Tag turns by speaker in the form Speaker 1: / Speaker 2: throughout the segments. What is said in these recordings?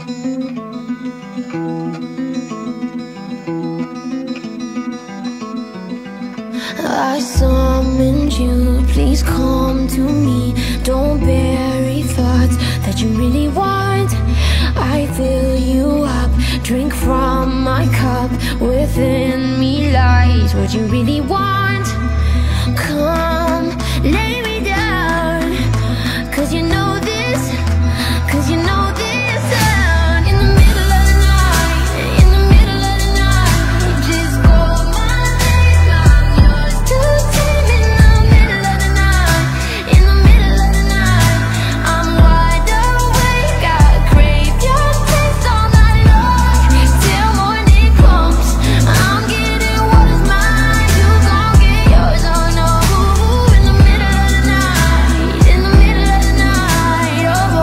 Speaker 1: I summoned you, please come to me. Don't bury thoughts that you really want. I fill you up, drink from my cup. Within me lies what you really want. Come, lay me down, 'cause you know this, 'cause you know this sound. In the middle of the night, in the middle of the night, just call my name, I'm yours to tame. In the middle of the night, in the middle of the night, I'm wide awake, I crave your taste all night long. Till morning comes, I'm getting what is mine, you gon' get yours, oh no. In the middle of the night, in the middle of the night, oh.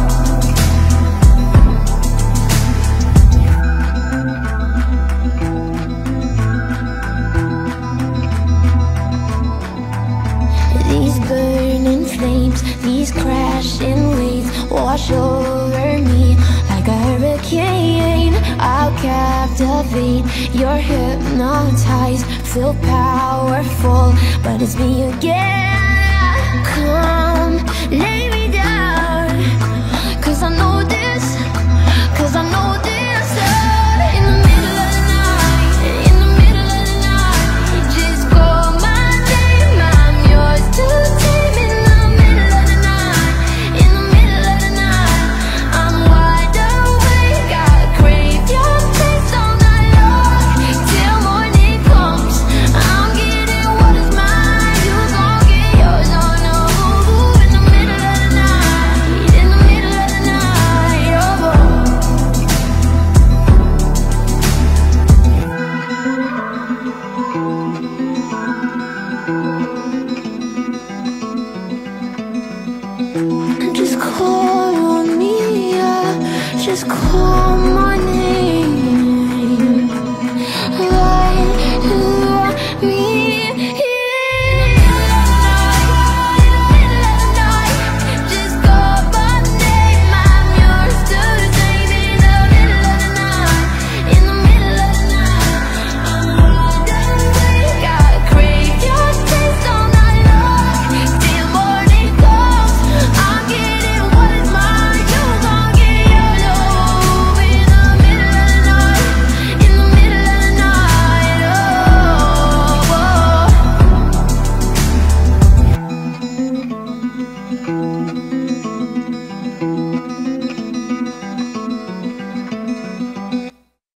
Speaker 1: These burning flames, these crashing waves wash over me like a hurricane. I'll captivate, you're hypnotized, feel powerful, but it's me again. Come, lay me down, 'cause I know this, 'cause I know this sound. In the middle of the night, in the middle of the night, just call my name, I'm yours to tame. In the middle of the night, in the middle of the night, I'm wide awake, I crave your taste all night long. Till morning comes, I'm getting what is mine, you gon' get yours, oh no. In the middle of the night, in the middle of the night, oh. Just call on me, yeah. Just call my